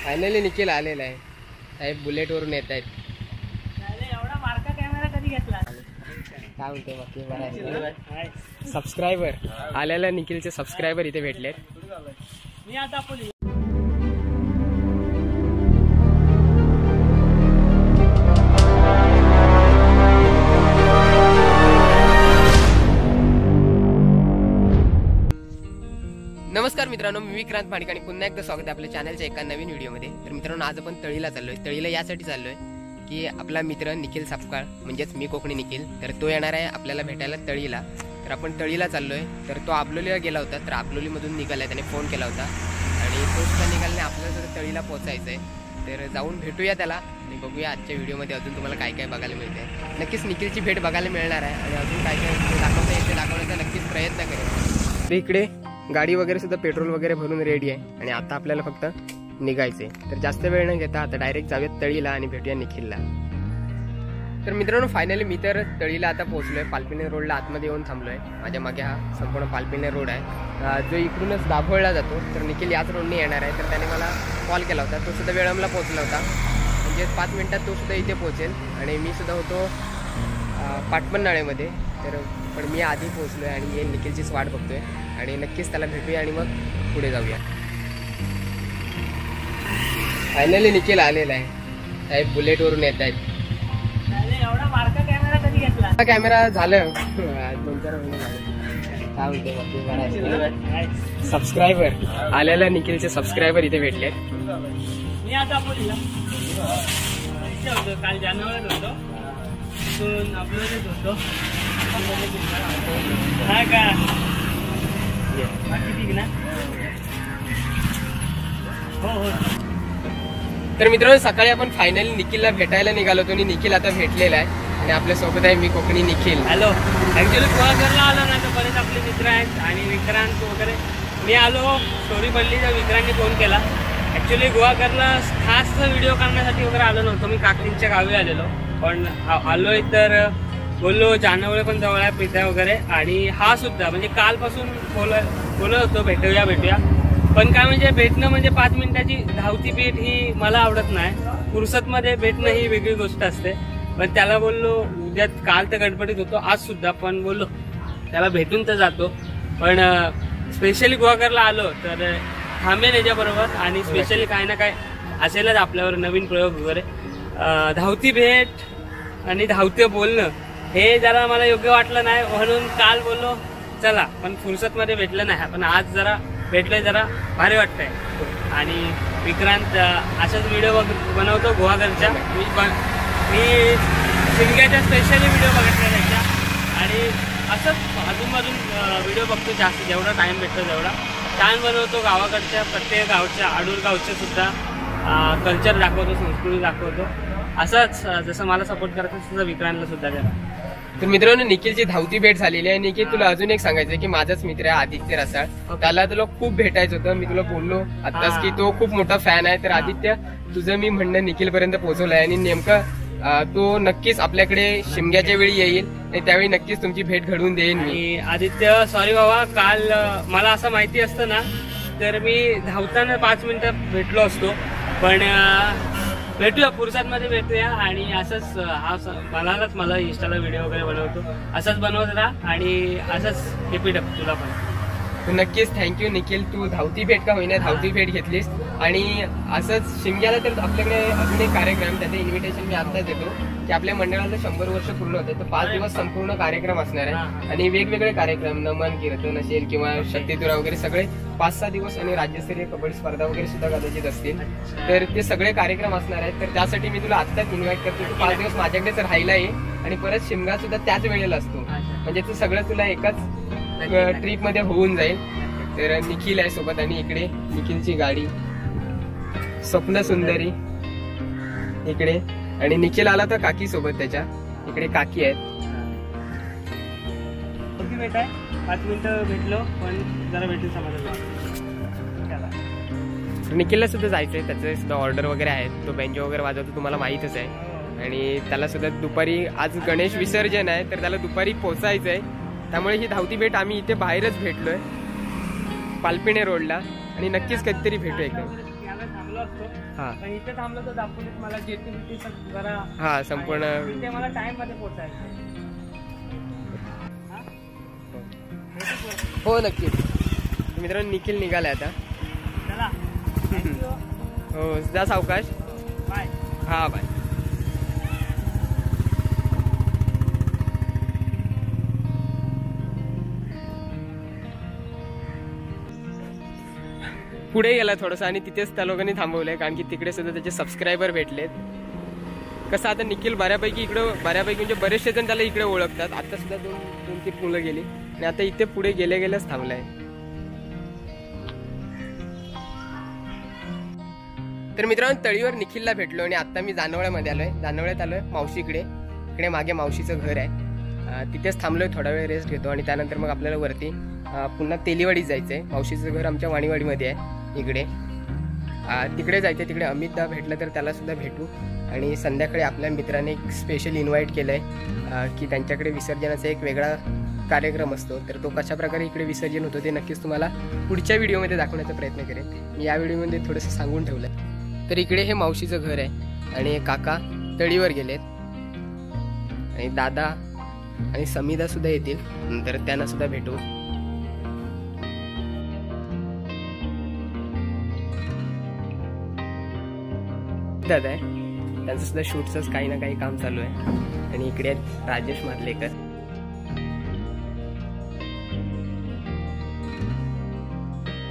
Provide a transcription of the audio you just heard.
Finally Nikhil आलेला आहे. साहेब bullet वरून येत आहेत. एवढा मार्का कॅमेरा कधी घेतला? काय म्हणते बाकी बरं? सबस्क्रायबर आलेला निखिलचे सबस्क्रायबर इथे भेटलेत. मी आता नमस्कार मित्रांनो, मी विक्रांत माडिक आणि पुन्हा एकदा स्वागत आहे आपल्या चॅनलच्या एका नवीन व्हिडिओमध्ये. तर मित्रांनो, आज आपण तळीला चाललोय. तळीला यासाठी चाललोय की आपला मित्र निखिल सापकाळ म्हणजेच मी कोकणी निखिल, तर तो येणार आहे आपल्याला भेटायला तळीला. तर आपण तळीला चाललोय. तर तो आबलोलीला गेला होता, तर आबलोलीमधून निघालाय. त्याने फोन केला होता आणि तो सुद्धा निघाल्याने आपल्याला सुद्धा तळीला पोहोचायचं आहे. तर जाऊन भेटूया त्याला आणि बघूया आजच्या व्हिडिओमध्ये अजून तुम्हाला काय काय बघायला मिळते. नक्कीच निखिलची भेट बघायला मिळणार आहे आणि अजून काय काय दाखवता येते दाखवण्याचा नक्कीच प्रयत्न करेल. तर इकडे गाडी वगैरे सुद्धा पेट्रोल वगैरे भरून रेडी आहे आणि आता आपल्याला फक्त निघायचंय. तर जास्त वेळ न घेता आता डायरेक्ट जाऊयात तळीला आणि भेटूया निखिलला. तर मित्रांनो, फायनली मी तर तळीला आता पोहोचलोय. पालपिणे रोडला आतमध्ये येऊन थांबलोय. माझ्या मागे हा संपूर्ण पालपिणे रोड आहे जो इकडूनच दाभोळला जातो. तर निखिल याच रोडने येणार आहे. तर त्याने मला कॉल केला होता. तो सुद्धा वेळामला पोहोचला होता. म्हणजे 5 मिनिटात तो सुद्धा इथे पोहोचेल आणि मी सुद्धा होतो पाटपन्नाळेमध्ये. तर पण मी आधी पोहोचलोय आणि हे निखिलचीच वाट बघतोय आणि नक्कीच त्याला भेटूया आणि मग पुढे जाऊया. फायनली निखिल आलेला आहे. साहेब बुलेट वरून येत आहेत. एवढा मार्का कॅमेरा कधी घेतला? कॅमेरा झालं 2-4 महिने झाले. काय म्हणते बाकी बरं? सबस्क्रायबर आलेला निखिलचे सबस्क्रायबर इथे भेटले. मी आता बोलला होतो, काल जानेवारीत होतो, अपलोड होतो. हा का बाकी ठीक ना? हो हो. तर मित्रांनो, सकाळी आपण फायनली निखिलला भेटायला निघालो होतो आणि निखिल आता भेटलेला आहे आणि आपल्या सोबत आहे मी कोकणी निखिल. हॅलो. ऍक्च्युली गोवाघरला आलो ना, तर बरेच आपले मित्र आहेत आणि विक्रांत वगैरे. मी आलो, स्टोरी पडली तर विक्रांतने फोन केला. ऍक्च्युली गोवाघरला खास व्हिडिओ काढण्यासाठी वगैरे आलो नव्हतो. मी काकींच्या गावी आलेलो, पण आलोय तर बोललो जानेवारी पण जवळ आहे, पिठा वगैरे. आणि हा सुद्धा म्हणजे कालपासून बोलत होतो भेटूया. पण काय म्हणजे भेटणं म्हणजे 5 मिनिटाची धावती भेट ही मला आवडत नाही. फुरसतमध्ये भेटणं ही वेगळी गोष्ट असते. पण त्याला बोललो उद्या, काल तर गडबडीत होतो, आज सुद्धा पण बोललो त्याला भेटून तर जातो. पण स्पेशली गोवाघरला आलो तर थांबेन याच्याबरोबर आणि स्पेशली काही ना काय असेलच आपल्यावर नवीन प्रयोग वगैरे. धावती भेट आणि धावते बोलणं हे जरा मला योग्य वाटलं नाही, म्हणून काल बोललो चला, पण फुरसतमध्ये भेटलं नाही. पण आज जरा भेटलोय, जरा भारी वाटतंय. आणि विक्रांत असाच व्हिडिओ बनवतो गोवाघरच्या. मी शिमग्याच्या स्पेशली व्हिडिओ बघितला त्याच्या आणि असंच अजून व्हिडिओ बघतो जास्त, जेवढा टाइम भेटतो तेवढा. छान बनवतो. गावाकडच्या प्रत्येक गावच्या, आडूर गावच्या सुद्धा कल्चर दाखवतो, संस्कृती दाखवतो. असंच जसं मला सपोर्ट करायचं तसं विक्रांतला सुद्धा करा. तर मित्रांनो, निखिलची धावती भेट झालेली आहे. निखिल, तुला अजून एक सांगायचं की माझाच मित्र आहे आदित्य रसाळ. त्याला तुला खूप भेटायचं होतं. मी तुला बोललो आताच की तो खूप मोठा फॅन आहे. तर आदित्य, तुझं मी म्हणणं निखिल पर्यंत पोहोचवलंय आणि नेमकं तो नक्कीच आपल्याकडे शिमग्याच्या वेळी येईल आणि त्यावेळी नक्कीच तुमची भेट घडवून देईन मी. आदित्य, सॉरी बाबा, काल मला असं माहिती असतं ना तर मी धावताना 5 मिनिटं भेटलो असतो. पण भेटूया, फुरसतमध्ये भेटूया. आणि असंच मला इंस्टाला व्हिडिओ वगैरे बनवतो, असंच बनवत राहा आणि असंच रिपीट तुला पण. नक्कीच थँक्यू निखिल, तू धावती भेट का होईना धावती भेट घेतलीस. आणि असंच शिमग्याला तर आपल्याकडे अजून एक कार्यक्रम, त्याचं इन्व्हिटेशन मी आत्ताच देतो की आपल्या मंडळाला 100 वर्ष पूर्ण होते. तर 5 दिवस संपूर्ण कार्यक्रम असणार आहे आणि वेगवेगळे कार्यक्रम, नमन, कीर्तन असेल किंवा शक्तितुरा वगैरे सगळे 5-6 दिवस आणि राज्यस्तरीय कबड्डी स्पर्धा वगैरे सुद्धा कदाचित असतील. तर ते सगळे कार्यक्रम असणार आहेत. तर त्यासाठी मी तुला आत्ताच इन्व्हाइट करतो. तू 5 दिवस माझ्याकडेच राहायला ये आणि परत शिमगा सुद्धा त्याच वेळेला असतो. म्हणजे ते सगळं तुला एकाच ट्रिप मध्ये होऊन जाईल. तर निखिल आहे सोबत आणि इकडे निखिलची गाडी स्वप्न सुंदरी इकडे. आणि निखिल आला तर काकी सोबत, त्याच्या इकडे काकी आहेत. भेट आहे, 5 मिनिटं भेटलो पण जरा भेटून समाधान. निखिलला सुद्धा जायचंय, त्याचे सुद्धा ऑर्डर वगैरे आहेत. तो बेंजो वगैरे वाजवतो, तुम्हाला माहितच आहे. आणि त्याला सुद्धा दुपारी, आज गणेश विसर्जन आहे तर त्याला दुपारी पोचायचंय. त्यामुळे ही धावती भेट आम्ही इथे बाहेरच भेटलोय पालपिणे रोडला आणि नक्कीच कधीतरी भेटू एकदम. थांबलो असतो. हा पण इथे थांबलो तर दापोलीत मला जेटी जरा हा संपूर्ण इथे मला टाइम मध्ये पोहोचायचं. हो नक्की. मित्रांनो निखिल निघालाय आता. चला थँक्यू. हो जा सावकाश. बाय. हा बाय. पुढे गेला थोडंसं आणि तिथेच त्या लोकांनी थांबवलंय कारण की तिकडे सुद्धा त्याचे सबस्क्रायबर भेटलेत. कसं आता निखिल बऱ्यापैकी म्हणजे बरेचसे जण त्याला इकडे ओळखतात. आता सुद्धा दोन तीन मुलं गेली आणि आता इथे पुढे गेल्याच थांबलाय. तर मित्रांनो तळीवर निखिलला भेटलो आणि आता मी जानवळ्यामध्ये आलोय. जानवळ्यात आलोय मावशीकडे. इकडे मागे मावशीचं घर आहे. तिथेच थांबलोय, थोडा वेळ रेस्ट घेतो आणि त्यानंतर मग आपल्याला वरती पुन्हा तेलीवाडीत जायचंय. मावशीचं घर आमच्या वाणीवाडीमध्ये आहे. इकडे तिकडे जायचंय. तिकडे अमितदा भेटलं तर त्याला सुद्धा भेटू. आणि संध्याकाळी आपल्या मित्राने एक स्पेशल इन्व्हाइट केलंय की त्यांच्याकडे विसर्जनाचा एक वेगळा कार्यक्रम असतो. तर तो कशा प्रकारे इकडे विसर्जन होतो ते नक्कीच तुम्हाला पुढच्या व्हिडिओमध्ये दाखवण्याचा प्रयत्न करेन. मी या व्हिडिओमध्ये थोडंसं सांगून ठेवलंय. तर इकडे हे मावशीचं घर आहे आणि काका तळीवर गेलेत आणि दादा आणि समीदा सुद्धा येतील. नंतर त्यांना सुद्धा भेटू. दादा आहे त्यांचं सुद्धा शूटचंच काही ना काही काम चालू आहे. आणि इकडे राजेश मार्लेकर.